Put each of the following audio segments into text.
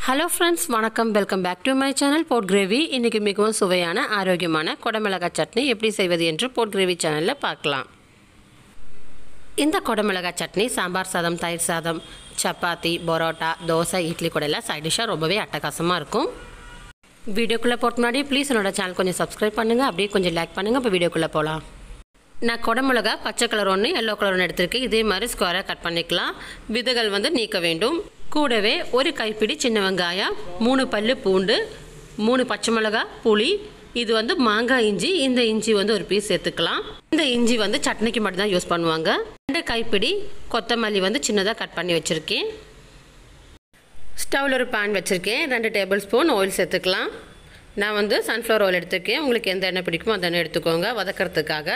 Hello friends, வணக்கம் welcome back to my channel pot gravy. இன்னைக்கு மிகவும் சுவையான ஆரோக்கியமான கொடமிளகாய் சட்னி எப்படி செய்வது என்று pot gravy சேனல்ல பார்க்கலாம். இந்த கொடமிளகாய் சட்னி சாம்பார் சாதம், தயிர் சாதம், சப்பாத்தி, பரோட்டா, தோசை, இட்லி கூட எல்லாம் சைடு டிஷ்ஷா ரொம்பவே அட்டகாசமா இருக்கும். வீடியோக்குள்ள போற முன்னாடி ப்ளீஸ் என்னோட சேனல் கொஞ்சம் சப்ஸ்கிரைப் பண்ணுங்க, அப்படியே கொஞ்சம் லைக் பண்ணுங்க. அப்ப வீடியோக்குள்ள போலாம். நான் கொடமிளகாய் பச்சை கலர் ஒன்று, எல்லோ கலர் ஒன்று எடுத்துருக்கேன். இதே மாதிரி ஸ்கொயராக கட் பண்ணிக்கலாம். விதைகள் நீக்க வேண்டும். கூடவே ஒரு கைப்பிடி சின்ன வெங்காயம், 3 பல்லு பூண்டு, 3 பச்சை மிளகாய், புளி, இது மாங்காய் இஞ்சி. இந்த இஞ்சி ஒரு பீஸ் சேர்த்துக்கலாம். இந்த இஞ்சி சட்னிக்கு மட்டும்தான் யூஸ் பண்ணுவாங்க. 2 கைப்பிடி கொத்தமல்லி சின்னதாக கட் பண்ணி வச்சுருக்கேன். ஸ்டவ்வில் ஒரு பேன் வச்சுருக்கேன். 2 டேபிள் ஸ்பூன் ஆயில் சேர்த்துக்கலாம். நான் சன்ஃப்ளவர் ஆயில் எடுத்துருக்கேன். உங்களுக்கு எந்த எண்ணெய் பிடிக்குமோ அந்த எண்ணெய் எடுத்துக்கோங்க வதக்கிறதுக்காக.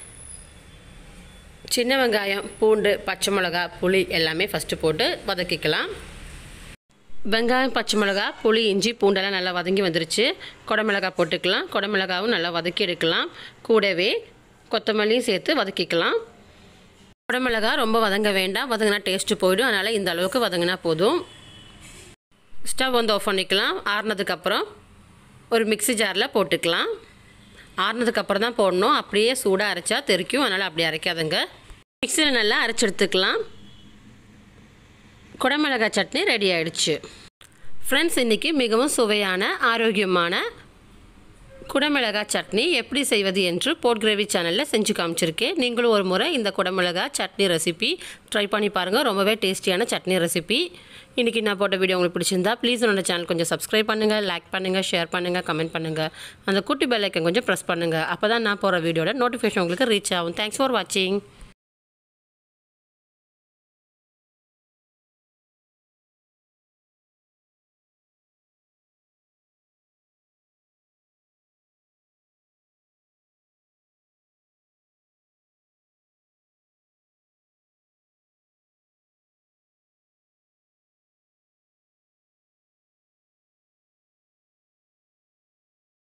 சின்ன வெங்காயம், பூண்டு, பச்சை மிளகாய், புளி எல்லாமே ஃபஸ்ட்டு போட்டு வதக்கிக்கலாம். வெங்காயம், பச்சை மிளகாய், புளி, இஞ்சி, பூண்டெல்லாம் நல்லா வதங்கி வந்துருச்சு. கொடமிளகாய் போட்டுக்கலாம். கொடமிளகாவும் நல்லா வதக்கி எடுக்கலாம். கூடவே கொத்தமல்லியும் சேர்த்து வதக்கிக்கலாம். கொடமிளகாய் ரொம்ப வதங்க வேண்டாம், வதங்கினா டேஸ்ட்டு போயிடும். அதனால் இந்த அளவுக்கு வதங்கினா போதும். ஸ்டவ் ஆஃப் பண்ணிக்கலாம். ஆறுனதுக்கப்புறம் ஒரு மிக்ஸி ஜாரில் போட்டுக்கலாம். ஆறுனதுக்கப்புறம் தான் போடணும். அப்படியே சூடாக அரைச்சா தெறிக்கும், அதனால் அப்படி அரைக்காதுங்க. மிக்ஸியில் நல்லா அரைச்சி எடுத்துக்கலாம். கொடமிளகாய் சட்னி ரெடி ஆகிடுச்சு. ஃப்ரெண்ட்ஸ், இன்றைக்கி மிகவும் சுவையான ஆரோக்கியமான குடமிளகாய் சட்னி எப்படி செய்வது என்று போட் கிரேவி சேனலில் செஞ்சு காமிச்சிருக்கேன். நீங்களும் ஒரு முறை இந்த குடமிளகாய் சட்னி ரெசிபி ட்ரை பண்ணி பாருங்கள். ரொம்பவே டேஸ்டியான சட்னி ரெசிபி. இன்றைக்கி நான் போட்ட வீடியோ உங்களுக்கு பிடிச்சிருந்தா ப்ளீஸ் என்னோட சேனல் கொஞ்சம் சப்ஸ்கிரைப் பண்ணுங்கள், லைக் பண்ணுங்கள், ஷேர் பண்ணுங்கள், கமெண்ட் பண்ணுங்கள். அந்த குட்டி பெல் ஐக்கன் கொஞ்சம் ப்ரெஸ் பண்ணுங்கள். அப்போ தான் நான் போகிற வீடியோட நோட்டிஃபிகேஷன் உங்களுக்கு ரீச் ஆகும். தேங்க்ஸ் ஃபார் வாட்சிங்.